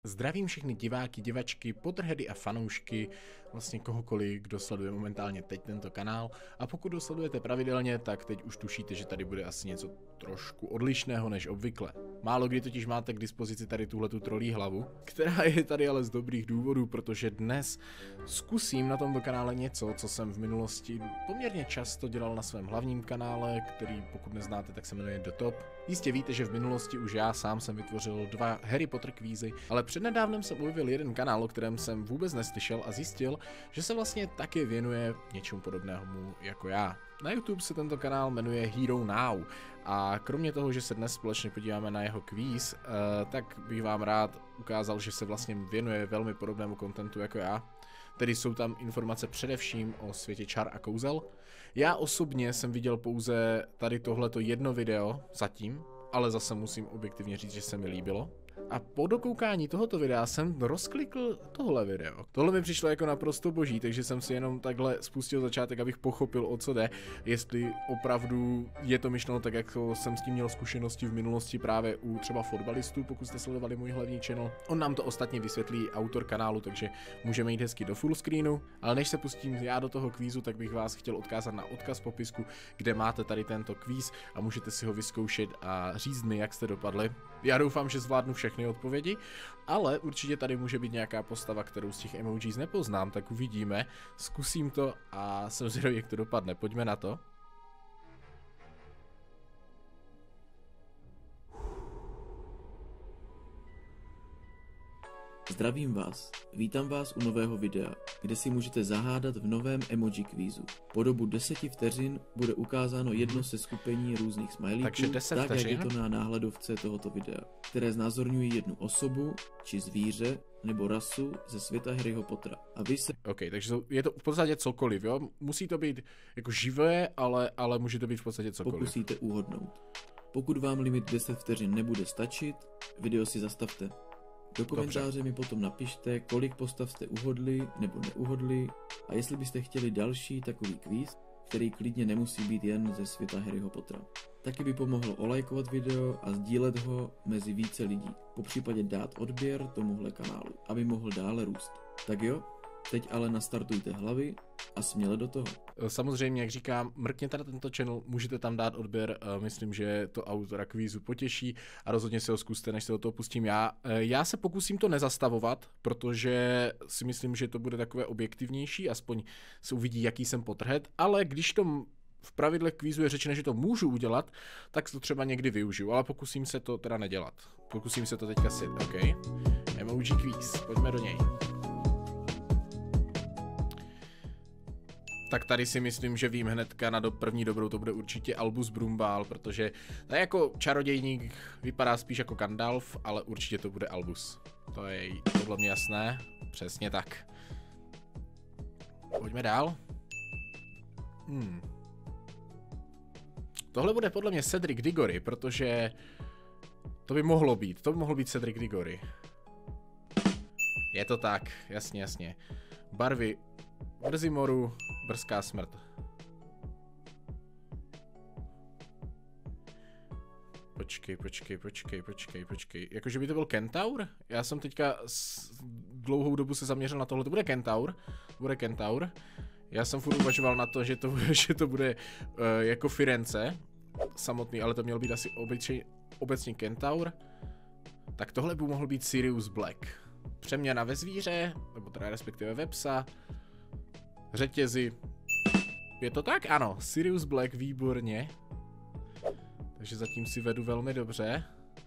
Zdravím všechny diváky, divačky, Potterheady a fanoušky, vlastně kohokoliv, kdo sleduje momentálně teď tento kanál. A pokud ho sledujete pravidelně, tak teď už tušíte, že tady bude asi něco trošku odlišného než obvykle. Málo kdy totiž máte k dispozici tady tuhletu trolí hlavu, která je tady ale z dobrých důvodů, protože dnes zkusím na tomto kanále něco, co jsem v minulosti poměrně často dělal na svém hlavním kanále, který pokud neznáte, tak se jmenuje The Top. Jistě víte, že v minulosti už já sám jsem vytvořil 2 Harry Potter kvízy, ale přednedávnem jsem objevil jeden kanál, o kterém jsem vůbec neslyšel a zjistil, že se vlastně taky věnuje něčemu podobnému jako já. Na YouTube se tento kanál jmenuje Hero Now a kromě toho, že se dnes společně podíváme na jeho kvíz, tak bych vám rád ukázal, že se vlastně věnuje velmi podobnému kontentu jako já. Tedy jsou tam informace především o světě čar a kouzel. Já osobně jsem viděl pouze tady tohleto jedno video zatím, ale zase musím objektivně říct, že se mi líbilo. A po dokoukání tohoto videa jsem rozklikl tohle video. Tohle mi přišlo jako naprosto boží, takže jsem si jenom takhle spustil začátek, abych pochopil, o co jde. Jestli opravdu je to myšleno tak, jak jsem s tím měl zkušenosti v minulosti právě u třeba fotbalistů, pokud jste sledovali můj hlavní channel. On nám to ostatně vysvětlí autor kanálu, takže můžeme jít hezky do full screenu. Ale než se pustím já do toho kvízu, tak bych vás chtěl odkázat na odkaz v popisku, kde máte tady tento kvíz a můžete si ho vyzkoušet a říct mi, jak jste dopadli. Já doufám, že zvládnu všechny odpovědi, ale určitě tady může být nějaká postava, kterou z těch emojis nepoznám, tak uvidíme. Zkusím to a jsem zvědavý, jak to dopadne. Pojďme na to. Zdravím vás, vítám vás u nového videa, kde si můžete zahádat v novém emoji kvízu. Po dobu 10 vteřin bude ukázáno jedno se skupení různých smajlíků, tak jak je to na náhledovce tohoto videa, které znázorňují jednu osobu, či zvíře, nebo rasu ze světa Harryho Pottera. A vy se... OK, takže je to v podstatě cokoliv, jo? Musí to být jako živé, ale může to být v podstatě cokoliv. Pokusíte uhodnout. Pokud vám limit 10 vteřin nebude stačit, video si zastavte. Do komentáře mi potom napište, kolik postav jste uhodli nebo neuhodli a jestli byste chtěli další takový kvíz, který klidně nemusí být jen ze světa Harryho Pottera. Taky by pomohlo olajkovat video a sdílet ho mezi více lidí, popřípadě dát odběr tomuhle kanálu, aby mohl dále růst. Tak jo, teď ale nastartujte hlavy a směle do toho. Samozřejmě, jak říkám, mrkněte na tento channel, můžete tam dát odběr, myslím, že to autora kvízu potěší a rozhodně si ho zkuste, než se do toho pustím já. Já se pokusím to nezastavovat, protože si myslím, že to bude takové objektivnější, aspoň se uvidí, jaký jsem Potterhead, ale když to v pravidle kvízu je řečeno, že to můžu udělat, tak to třeba někdy využiju, ale pokusím se to teda nedělat. Pokusím se to teďka sjet, OK? Emoji kvíz, pojďme do něj. Tak tady si myslím, že vím hnedka na první dobrou, to bude určitě Albus Brumbál, protože tady jako čarodějník vypadá spíš jako Gandalf, ale určitě to bude Albus. To je podle mě jasné, přesně tak. Pojďme dál. Tohle bude podle mě Cedric Diggory, protože to by mohlo být Cedric Diggory. Je to tak, jasně. Barvy Brzimoru, brzká smrt. Počkej. Jakože by to byl Kentaur? Já jsem teďka dlouhou dobu se zaměřil na tohle. To bude Kentaur. Já jsem furt uvažoval na to, že to bude jako Firenze samotný, ale to měl být asi obecně Kentaur. Tak tohle by mohl být Sirius Black. Přeměna ve zvíře, nebo teda respektive ve psa. Řetězy. Je to tak? Ano, Sirius Black, výborně. Takže zatím si vedu velmi dobře.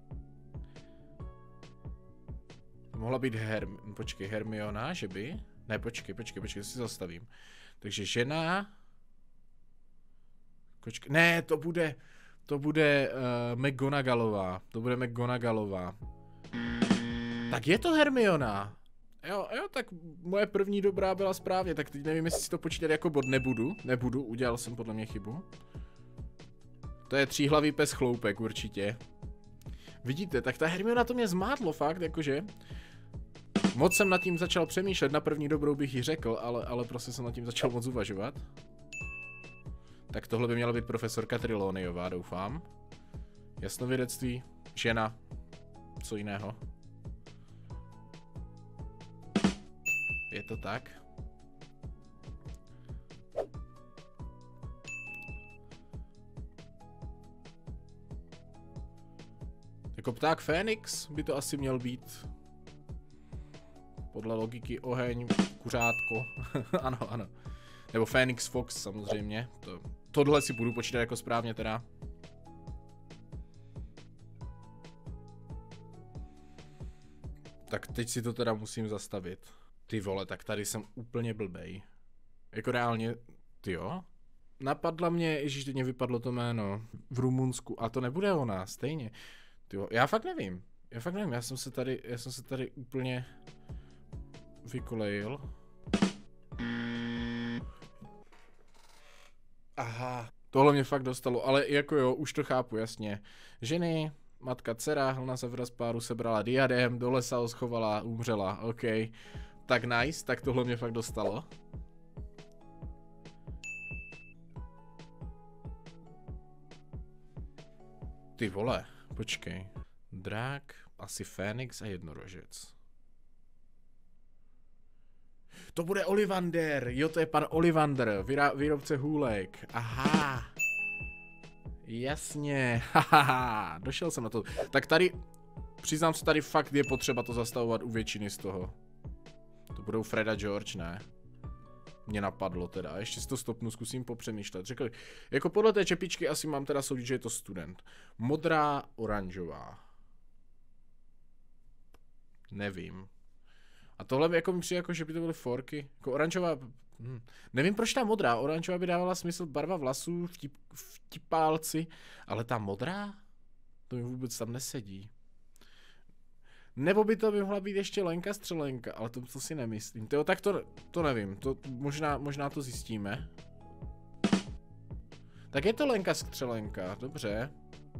Mohla být Hermiona, že by? Ne, počkej, si zastavím. Takže žena. Ne, to bude McGonagallová. Tak je to Hermiona. Jo, tak moje první dobrá byla správně, tak teď nevím, jestli si to počítat jako bod, nebudu, udělal jsem podle mě chybu. To je tříhlavý pes chloupek určitě. Vidíte, tak ta Hermiona to mě zmátlo fakt, jakože. Moc jsem nad tím začal přemýšlet, na první dobrou bych ji řekl, ale prostě jsem nad tím začal moc uvažovat. Tak tohle by měla být profesorka Trelawneyová, doufám. Jasnovědectví, žena, co jiného. je to tak. Jako pták Fénix by to asi měl být. Podle logiky oheň, kuřátko. Ano, ano. Nebo Phoenix Fox samozřejmě. Tohle si budu počítat jako správně teda. Tak teď si to teda musím zastavit. Ty vole, tak tady jsem úplně blbej. Jako reálně, tyjo. Napadla mě, ježíš, teď mě vypadlo to jméno. V Rumunsku, a to nebude ona, stejně. Tyjo, já fakt nevím, já jsem se tady úplně vykolejil. Aha, tohle mě fakt dostalo, ale jako jo, už to chápu, jasně. Ženy, matka, dcera, Helena Severa z páru sebrala diadém, do lesa ho schovala, umřela, ok. Tak nice, tak tohle mě fakt dostalo. Ty vole, počkej. Drák, asi Fénix a jednorožec. To bude Ollivander, jo, to je pan Ollivander, výrobce hůlek. Aha. Jasně, haha, došel jsem na to. Tak tady, přiznám se, tady fakt je potřeba to zastavovat u většiny z toho. To budou Fred a George, ne? Mě napadlo teda, ještě si to stopnu, zkusím popřemýšlet. Řekl, jako podle té čepičky asi mám teda soudit, že je to student. Modrá, oranžová. Nevím. A tohle jako mi přijde, jako, že by to byly forky. Jako oranžová... Nevím, proč ta modrá. Oranžová by dávala smysl, barva vlasů, vtipálci. Ale ta modrá? To mi vůbec tam nesedí. Nebo by to mohla být ještě Lenka Střelenka, ale to si nemyslím. Tyjo, tak to nevím. To, možná to zjistíme. Tak je to Lenka Střelenka, dobře.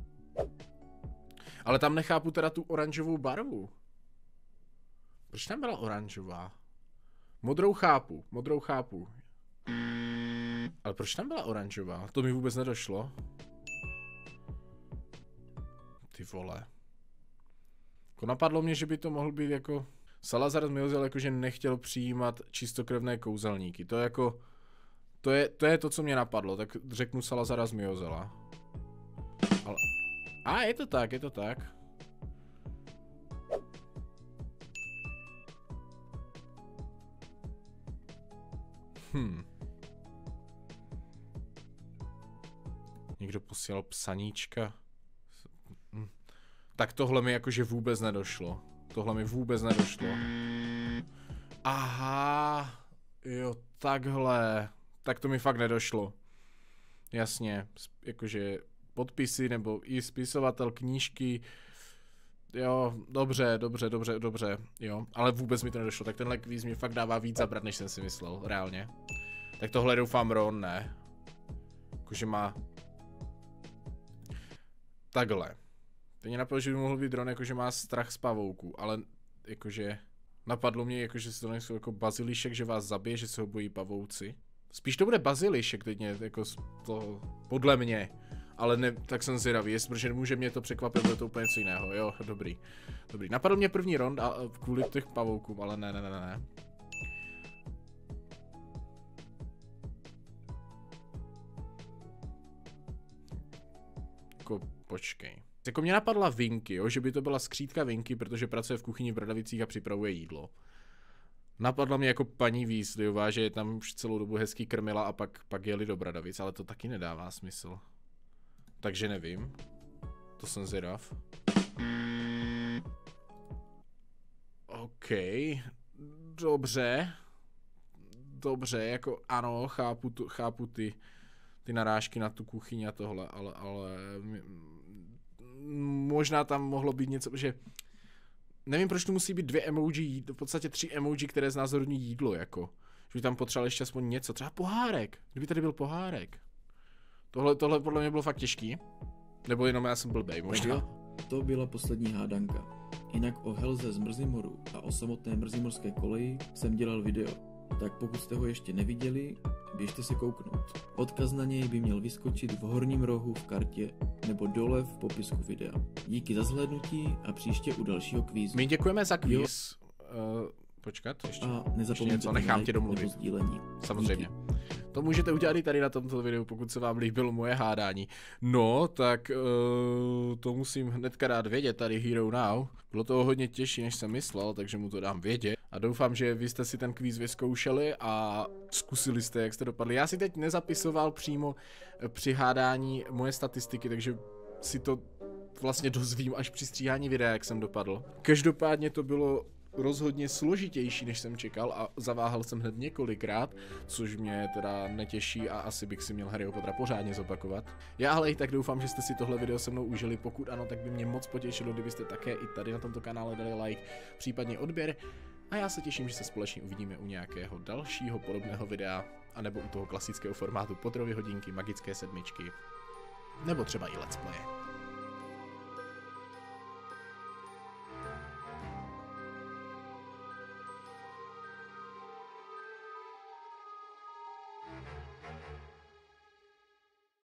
Ale tam nechápu teda tu oranžovou barvu. Proč tam byla oranžová? Modrou chápu. Ale proč tam byla oranžová? To mi vůbec nedošlo. Ty vole. Jako napadlo mě, že by to mohl být jako... Salazar zmiozel jakože nechtěl přijímat čistokrevné kouzelníky. To je jako... To je to, co mě napadlo. Tak řeknu Salazara zmiozela. Ale... A je to tak. Někdo posílal psaníčka. Tak tohle mi jakože vůbec nedošlo. Aha. Jo, takhle. Tak to mi fakt nedošlo. Jasně. Jakože podpisy nebo i spisovatel knížky. Jo, dobře. Jo, ale vůbec mi to nedošlo. Tak tenhle kvíz mi fakt dává víc zabrat, než jsem si myslel. Reálně. Tak tohle doufám Ron, ne? Jakože má... Takhle. Teď mě napadlo, že by mohl být Ron, jakože má strach z pavouků, ale jakože... Napadlo mě, jakože si to nejsou jako bazilišek, že vás zabije, že se ho bojí pavouci. Spíš to bude bazilišek teď mě, jako to... Podle mě. Ale ne, tak jsem zvědavý, protože může mě to překvapit, bude to úplně něco jiného, jo, dobrý. Napadl mě první Ron a kvůli těch pavoukům, ale ne. Jako, počkej. Jako mě napadla Vinky, jo, že by to byla skřídka Vinky, protože pracuje v kuchyni v Bradavicích a připravuje jídlo. Napadla mě jako paní Weasleyová, že je tam už celou dobu hezký krmila a pak jeli do Bradavic, ale to taky nedává smysl. Takže nevím. To jsem zvědav. OK. Dobře, jako ano, chápu ty narážky na tu kuchyni a tohle, ale možná tam mohlo být něco, že nevím, proč tu musí být 2 emoji, v podstatě 3 emoji, které znázorní jídlo, jako. Že by tam potřeboval ještě aspoň něco, třeba pohárek, kdyby tady byl pohárek. Tohle podle mě bylo fakt těžký. Nebo jenom já jsem blbej, možná. To byla poslední hádanka. Jinak o Helze z Mrzimoru a o samotné mrzimorské koleji jsem dělal video. Tak pokud jste ho ještě neviděli, běžte se kouknout. Odkaz na něj by měl vyskočit v horním rohu v kartě nebo dole v popisku videa. Díky za zhlédnutí a příště u dalšího kvízu. My děkujeme za kvíz. počkat, ještě A něco, nezapomeňte nechám like tě domluvit. nebo sdílení. Samozřejmě. Díky. To můžete udělat i tady na tomto videu, pokud se vám líbilo moje hádání. No, tak to musím hnedka dát vědět tady Hero Now. Bylo toho hodně těžší, než jsem myslel, takže mu to dám vědět. A doufám, že vy jste si ten kvíz vyzkoušeli a zkusili jste, jak jste dopadli. Já si teď nezapisoval přímo při hádání moje statistiky, takže si to vlastně dozvím až při stříhání videa, jak jsem dopadl. Každopádně to bylo rozhodně složitější, než jsem čekal a zaváhal jsem hned několikrát, což mě teda netěší a asi bych si měl Harryho Pottera pořádně zopakovat. Já ale i tak doufám, že jste si tohle video se mnou užili, pokud ano, tak by mě moc potěšilo, kdybyste také i tady na tomto kanále dali like, případně odběr. A já se těším, že se společně uvidíme u nějakého dalšího podobného videa, anebo u toho klasického formátu Potterovy hodinky, magické sedmičky, nebo třeba i let's playe.